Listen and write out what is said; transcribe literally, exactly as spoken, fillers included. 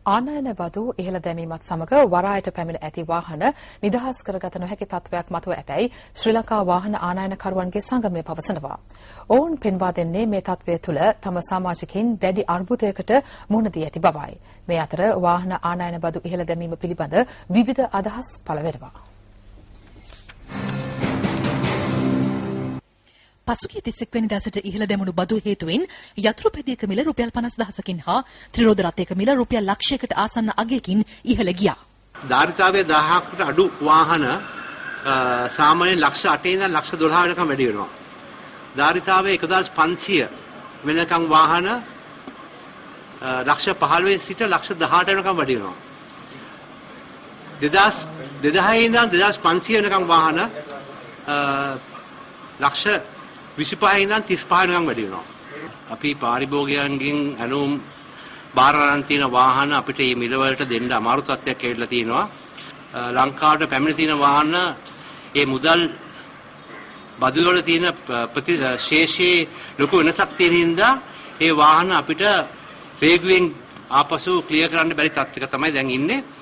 ආනයන බදු ඉහළ දැමීමත් සමග වරායට පැමිණ ඇති වාහන නිදහස් කරගත නොහැකි තත්ත්වයක් මතුව ඇතැයි ශ්‍රී ලංකා වාහන ආනයනකරුවන්ගේ සංගමය පවසනවා. ඔවුන් පෙන්වා දෙන්නේ මේ තත්ත්වය තුළ තම සමාජිකයින් දැඩි අර්බුදයකට මුහුණ දී ඇති බවයි. මේ අතර වාහන ආනයන බදු ඉහළ දැමීම පිළිබඳ විවිධ අදහස් පළ වෙනවා. පසුගිය තිස් එක් වෙනිදා සිට ඉහළ දැමුණු බදු හේතුවෙන් යතුරු පැදියක මිල රුපියල් පනස් දහසකින් හා ත්‍රිරෝද රථයක මිල රුපියල් ලක්ෂයකට ආසන්න අගයකින් ඉහළ ගියා. ධාරිතාවය දහයකට අඩු වාහන සාමාන්‍යයෙන් ලක්ෂ අටේ ඉඳන් ලක්ෂ දොළහ වෙනකම් වැඩි වෙනවා. ධාරිතාවය එකදාස් පන්සිය වෙනකම් වාහන ලක්ෂ පහළොව සිට ලක්ෂ දහඅට වෙනකම් වැඩි වෙනවා. දෙදාස් දෙදහය ඉඳන් දෙදාස් පන්සිය වෙනකම් වාහන ලක්ෂ විසිපහ ඉඳන් තිස් පහ වෙනකම් වැඩි වෙනවා. අපි පාරිභෝගිකයන්ගෙන් අනුම් බාර ගන්න තියෙන වාහන අපිට මේ මිල වලට දෙන්න අමාරු තත්ත්වයක් ඇවිල්ලා තියෙනවා. ලංකාවට පැමිණ තියෙන වාහන ඒ මුදල් බදු වල තියෙන ප්‍රතිශේෂයේ ලොකු වෙනසක් තියෙන හින්දා ඒ වාහන අපිට රේගුවෙන් ආපසු ක්ලියර් කරන්න බැරි තත්ත්වයක තමයි දැන් ඉන්නේ.